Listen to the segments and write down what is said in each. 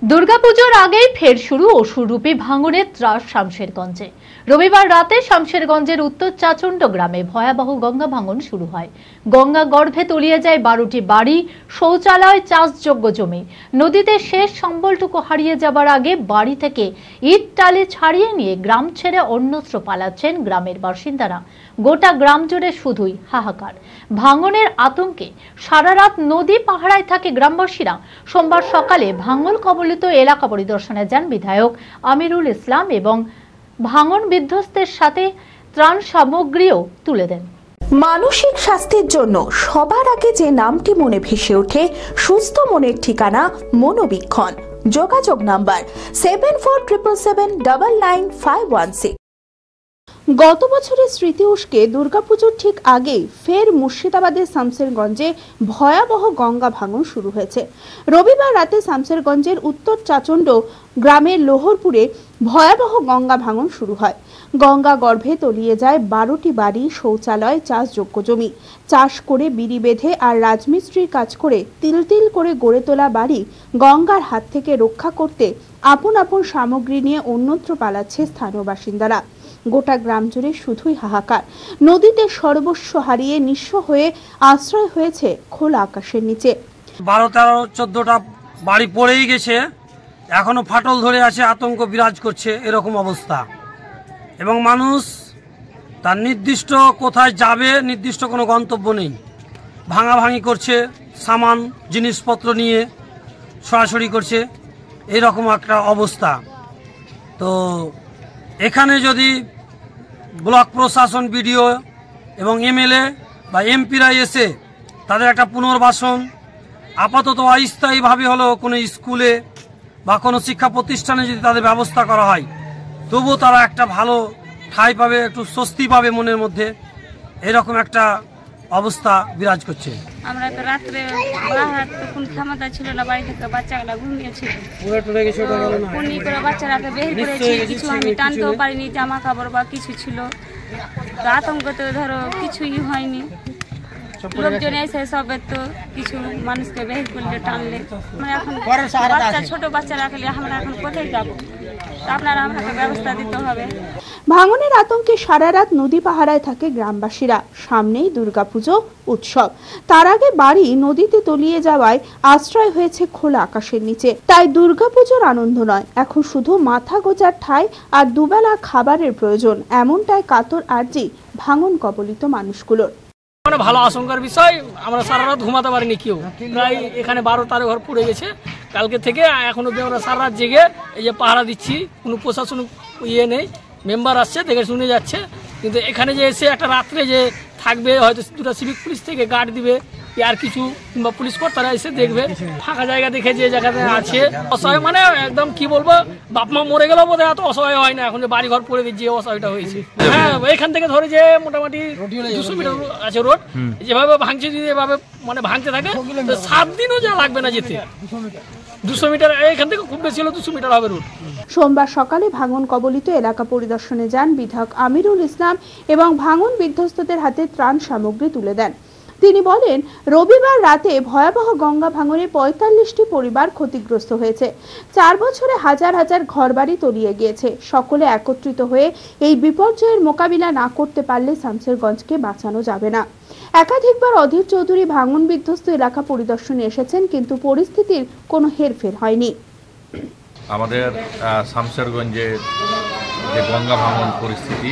দুর্গাপুজোর আগেই ফের শুরু অসুররূপী ভাঙনের ত্রাস শামশেরগঞ্জে। রবিবার রাতে শামশেরগঞ্জের উত্তর চাচণ্ড গ্রামে ভয়াবহ গঙ্গা ভাঙন শুরু হয়। গঙ্গা গর্ভে তলিয়ে যায় 12টি বাড়ি, শৌচালয়, চাষযোগ্য জমি। নদীতে শেষ সম্বলটুকু হারিয়ে যাবার আগে বাড়ি থেকে ইট টালি ছাড়িয়ে নিয়ে গ্রাম ছেড়ে অন্যত্র পালাচ্ছেন গ্রামের বাসিন্দারা। গোটা গ্রাম জুড়ে শুধুই হাহাকার। ভাঙনের আতঙ্কে সারা রাত নদী পাহারায় থাকে গ্রামবাসীরা। সোমবার সকালে ভাঙন কবলিত এলাকা পরিদর্শনে যান বিধায়ক আমিরুল ইসলাম এবং ভাঙন বিধ্বস্তের সাথে ত্রাণ সামগ্রীও তুলে দেন। মানসিক স্বাস্থ্যের জন্য সবার আগে যে নামটি মনে ভেসে ওঠে, সুস্থ মনের ঠিকানা মনোবীক্ষণ। যোগাযোগ নাম্বার 7477799516। গত বছরের স্মৃতি উস্কে দুর্গাপুজোর ঠিক আগেই ফের মুর্শিদাবাদের শামশেরগঞ্জে ভয়াবহ গঙ্গা ভাঙন শুরু হয়েছে। রবিবার রাতে শামশেরগঞ্জের উত্তর চাচণ্ড গ্রামের লোহরপুরে ভয়াবহ গঙ্গা ভাঙন শুরু হয়। গঙ্গা গর্ভে তলিয়ে যায় 12টি বাড়ি, শৌচালয়, চাষযোগ্য জমি। চাষ করে বিড়ি বেঁধে আর রাজমিস্ত্রির কাজ করে তিল তিল করে গড়ে তোলা বাড়ি গঙ্গার হাত থেকে রক্ষা করতে আপন আপন সামগ্রী নিয়ে অন্যত্র পালাচ্ছে স্থানীয় বাসিন্দারা। গোটা গ্রাম জুড়ে শুধুই হাহাকার। নদীতে সর্বস্ব হারিয়ে নিঃস্ব হয়ে আশ্রয় হয়েছে খোলা আকাশের নিচে। 12-13-14টা বাড়ি পড়েই গেছে, এখনো ফাটল ধরে আছে, আতঙ্ক বিরাজ করছে এরকম অবস্থা। এবং মানুষ তার নির্দিষ্ট কোথায় যাবে, নির্দিষ্ট কোনো গন্তব্য নেই। ভাঙাভাঙি করছে, সামান জিনিসপত্র নিয়ে সরাসরি করছে, এইরকম একটা অবস্থা। তো এখানে যদি ব্লক প্রশাসন, বিডিও এবং এমএলএ বা এমপিরা এসে তাদের একটা পুনর্বাসন, আপাতত অস্থায়ীভাবে হলেও কোনো স্কুলে বা কোনো শিক্ষা প্রতিষ্ঠানে যদি তাদের ব্যবস্থা করা হয়, তবুও তারা একটা ভালো ঠাঁই পাবে, একটু স্বস্তি পাবে মনের মধ্যে। এরকম একটা অবস্থা বিরাজ করছে। আমরা তো রাত্রে বাহার তখন ক্ষমতা ছিল না, বাড়ি থেকে বাচ্চাগুলা ঘুমিয়েছিল, পনি করে বাচ্চারাকে বের করেছি। কিছু আমি টানতেও পারিনি, জামা কাপড় বা কিছু ছিল। তো আতঙ্ক তো ধরো কিছুই হয়নি। লোকজন এসে সবের তো কিছু মানুষকে বের করলে, টানলে, মানে এখন বাচ্চা, ছোট বাচ্চা রাখলে আমরা এখন কোথায় যাবো? আপনারা আমাকে ব্যবস্থা দিতে হবে। ভাঙনের আতঙ্কে সারা রাত নদী পাহারায় থাকে গ্রামবাসীরা। সামনেই দুর্গাপুজো উৎসব, তার আগে বাড়ি নদীতে তলিয়ে যাওয়ায় আশ্রয় হয়েছে খোলা আকাশের নিচে। তাই দুর্গাপুজোর আনন্দ নয়, এখন শুধু মাথা গোজার ঠাঁই আর দুবেলা খাবারের প্রয়োজন। এমনটাই কাতর আর্জি ভাঙন কবলিত মানুষগুলোর। মানে ভালো আশঙ্কার বিষয়, আমরা সারা রাত ঘুমাতে পারিনি কেউ। প্রায় এখানে 12-13 ঘর পুড়ে গেছে কালকে থেকে। এখন অব্দি আমরা সারা রাত জেগে এই যে পাহারা দিচ্ছি। কোনো প্রশাসন নেই, মেম্বার আসছে, দেখে শুনে যাচ্ছে। কিন্তু এখানে যে এসে একটা রাত্রে যে থাকবে, হয়তো 2টা সিভিক পুলিশ থেকে গার্ড দিবে, আর কিছু কিংবা পুলিশ কর্তারা এসে দেখবে। ফাঁকা জায়গা দেখে যে জায়গাতে আছে অসহায়, মানে একদম কি বলবো, বাপ মা মরে গেলেও বোধহয় এত অসহায় হয় না এখন, যে বাড়ি ঘর পড়ে যে অসহায়টা হয়েছে। হ্যাঁ, এখান থেকে ধরে যে মোটামুটি 200 মিটার আছে রোড, যেভাবে ভাঙছে, যদি এভাবে মানে ভাঙতে থাকে 7 দিনও যা লাগবে না যেতে। 200 মিটার এখান থেকে, খুব বেশি হলো 200 মিটার হবে রোড। সোমবার সকালে ভাঙন কবলিত এলাকা পরিদর্শনে যান বিধায়ক আমিরুল ইসলাম এবং ভাঙন বিধ্বস্তদের হাতে ত্রাণ সামগ্রী তুলে দেন। তিনি বলেন, রবিবার রাতে ভয়াবহ গঙ্গা ভাঙনে 45টি পরিবার ক্ষতিগ্রস্ত হয়েছে। 4 বছরে হাজার হাজার ঘরবাড়ি তলিয়ে গিয়েছে। সকলে একত্রিত হয়ে এই বিপর্যয়ের মোকাবিলা না করতে পারলে শামশেরগঞ্জকে বাঁচানো যাবে না। একাধিকবার অধীর চৌধুরী ভাঙন বিধ্বস্ত এলাকা পরিদর্শনে এসেছেন, কিন্তু পরিস্থিতির কোনো হেরফের হয়নি। আমাদের শামশেরগঞ্জের যে গঙ্গা ভাঙন পরিস্থিতি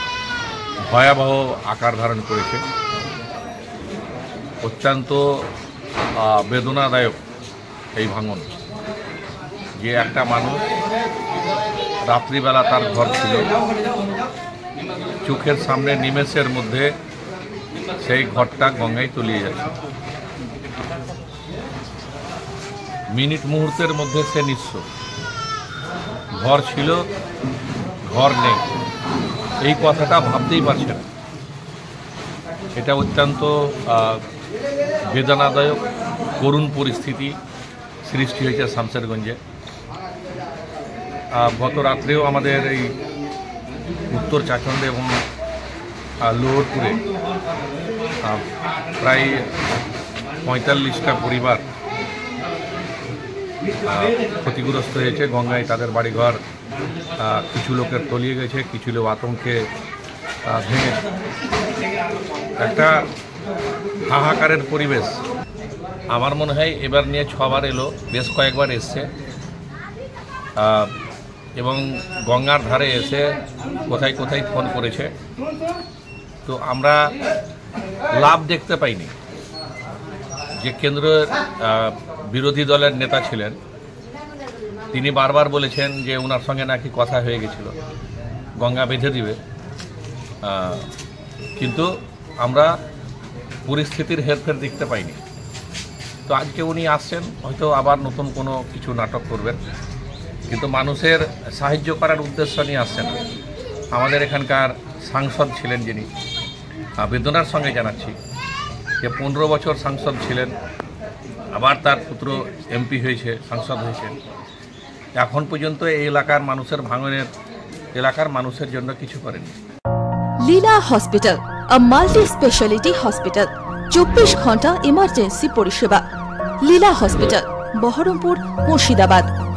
ভয়াবহ আকার ধারণ করেছে, অত্যন্ত বেদনাদায়ক এই ভাঙন। যে একটা মানুষ রাত্রিবেলা তার ঘর ছিল, চোখের সামনে নিমেষের মধ্যে সেই ঘরটা গঙ্গায় তলিয়ে যাচ্ছে। মিনিট মুহূর্তের মধ্যে সে নিঃস্ব। ঘর ছিল, ঘর নেই, এই কথাটা ভাবতেই পারছে না। এটা অত্যন্ত বেদনাদায়ক, করুণ পরিস্থিতি সৃষ্টি হয়েছে শামশেরগঞ্জে। গত রাত্রেও আমাদের এই উত্তর চাচণ্ডে এবং লোহরপুরে প্রায় 45টা পরিবার ক্ষতিগ্রস্ত হয়েছে। গঙ্গায় তাদের বাড়িঘর কিছু লোকের তলিয়ে গেছে, কিছু লোক আতঙ্কে ভেঙে একটা হাহাকারের পরিবেশ। আমার মনে হয় এবার নিয়ে 6 বার এলো, বেশ কয়েকবার এসছে এবং গঙ্গার ধারে এসে কোথায় কোথায় ফোন করেছে। তো আমরা লাভ দেখতে পাইনি। যে কেন্দ্রের বিরোধী দলের নেতা ছিলেন তিনি বারবার বলেছেন যে ওনার সঙ্গে নাকি কথা হয়ে গেছিল গঙ্গা বেঁধে দিবে, কিন্তু আমরা পরিস্থিতির হেরফের দেখতে পাইনি। তো আজকে উনি আসছেন, হয়তো আবার নতুন কোনো কিছু নাটক করবেন, কিন্তু মানুষের সাহায্য করার উদ্দেশ্য নিয়ে আসছেন। আমাদের এখানকার সাংসদ ছিলেন যিনি, বেদনার সঙ্গে জানাচ্ছি যে 15 বছর সাংসদ ছিলেন, আবার তার পুত্র এমপি হয়েছে, সাংসদ হয়েছেন, এখন পর্যন্ত এই এলাকার মানুষের ভাঙনের এলাকার মানুষের জন্য কিছু করেনি। Leela hospital, a multi speciality hospital, 24 ঘন্টা ইমার্জেন্সি পরিষেবা। লীলা হসপিটাল, বহরমপুর, মুর্শিদাবাদ।